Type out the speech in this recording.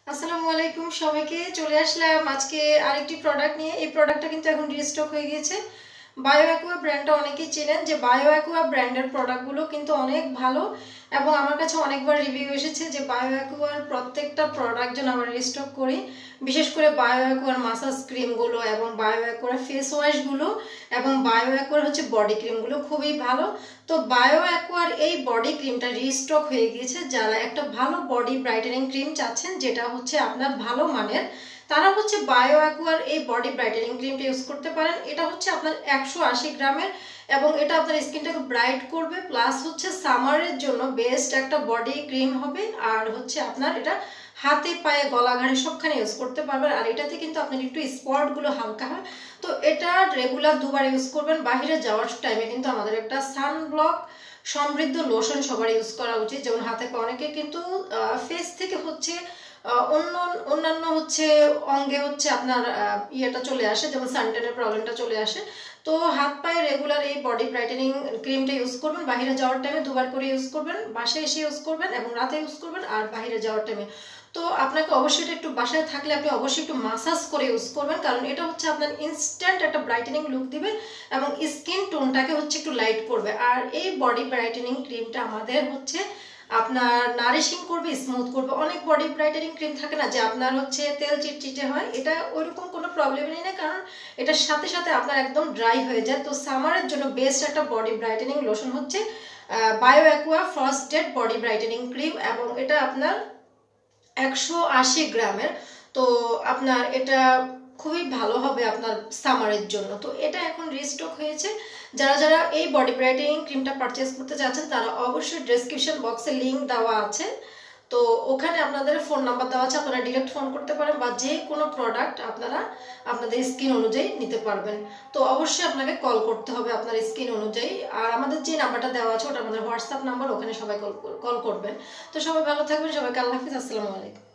আসসালামু আলাইকুম সবাইকে। চলে আসলাম আজকে আরেকটি প্রোডাক্ট নিয়ে। এই প্রোডাক্টটা কিন্তু এখন রিস্টক হয়ে গিয়েছে। বায়োঅ্যাকুয়া ব্র্যান্ডটা অনেকেই চেনেন, যে বায়োঅ্যাকুয়া ব্র্যান্ডের প্রোডাক্টগুলো কিন্তু অনেক ভালো এবং আমার কাছে অনেকবার রিভিউ এসেছে যে বায়োঅ্যাকুয়ার প্রত্যেকটা প্রোডাক্ট যেন আমরা রিস্টক করি। বিশেষ করে বায়োঅ্যাকুয়ার মাসাজ ক্রিমগুলো এবং বায়োঅ্যাকুয়ার ফেস ওয়াশগুলো এবং বায়োঅ্যাকুয়ার হচ্ছে বডি ক্রিমগুলো খুবই ভালো। তো বায়োঅ্যাকুয়ার এই বডি ক্রিমটা রিস্টক হয়ে গিয়েছে। যারা একটা ভালো বডি ব্রাইটেনিং ক্রিম চাচ্ছেন যেটা হচ্ছে আপনার ভালো মানের, তারা হচ্ছে বায়োঅ্যাকুয়ার এই বডি ব্রাইটেনিং ক্রিমটা ইউজ করতে পারেন। এটা হচ্ছে আপনার 180 গ্রামের এবং এটা আপনার স্কিনটাকে ব্রাইট করবে, প্লাস হচ্ছে সামারের জন্য বেস্ট একটা বডি ক্রিম হবে। আর হচ্ছে আপনার এটা হাতে পায়ে গলা ঘাড়ে সবখানে ইউজ করতে পারবেন। আর এটাতে কিন্তু আপনার একটু স্পটগুলো হালকা হয়। তো এটা রেগুলার দুবার ইউজ করবেন। বাইরে যাওয়ার টাইমে কিন্তু আমাদের একটা সানব্লক সমৃদ্ধ লোশন সবার ইউজ করা উচিত। যেমন হাতে পা অনেকে কিন্তু ফেস থেকে হচ্ছে অন্যান্য হচ্ছে অঙ্গে হচ্ছে আপনার ইয়েটা চলে আসে, যেমন সানট্যানের প্রবলেমটা চলে আসে। তো হাত পায়ে রেগুলার এই বডি ব্রাইটেনিং ক্রিমটা ইউজ করবেন। বাইরে যাওয়ার টাইমে দুবার করে ইউজ করবেন, বাসায় এসে ইউজ করবেন এবং রাতে ইউজ করবেন আর বাইরে যাওয়ার টাইমে। তো আপনাকে অবশ্যই এটা একটু বাসায় থাকলে আপনি অবশ্যই একটু মাসাজ করে ইউজ করবেন, কারণ এটা হচ্ছে আপনার ইনস্ট্যান্ট একটা ব্রাইটেনিং লুক দিবে এবং স্কিন টোনটাকে হচ্ছে একটু লাইট করবে। আর এই বডি ব্রাইটেনিং ক্রিমটা আমাদের হচ্ছে আপনার নারিশিং করবে, স্মুথ করবে। অনেক বডি ব্রাইটেনিং ক্রিম থাকে না যে আপনার হচ্ছে তেল চিটচিটে হয়, এটা ওইরকম কোনো প্রবলেমই নেই, কারণ এটার সাথে সাথে আপনার একদম ড্রাই হয়ে যায়। তো সামারের জন্য বেস্ট একটা বডি ব্রাইটেনিং লোশন হচ্ছে Bioaqua first date body brightening cream এবং এটা আপনার 180 গ্রামের। তো আপনার এটা খুবই ভালো হবে আপনার সামারের জন্য। তো এটা এখন রিস্টক হয়েছে। যারা যারা এই বডি ব্রাইটেনিং ক্রিমটা পারচেস করতে চাচ্ছেন তারা অবশ্যই ডেসক্রিপশন বক্সে লিঙ্ক দেওয়া আছে, তো ওখানে আপনাদের ফোন নাম্বার দেওয়া আছে, আপনারা ডিরেক্ট ফোন করতে পারেন বা যে কোনো প্রোডাক্ট আপনারা আপনাদের স্কিন অনুযায়ী নিতে পারবেন। তো অবশ্যই আপনাকে কল করতে হবে আপনার স্কিন অনুযায়ী। আর আমাদের যে নাম্বারটা দেওয়া আছে ওটা আমাদের হোয়াটসঅ্যাপ নাম্বার, ওখানে সবাই কল করবেন। তো সবাই ভালো থাকবেন, সবাইকে আল্লাহ হাফিজ, আসসালামু আলাইকুম।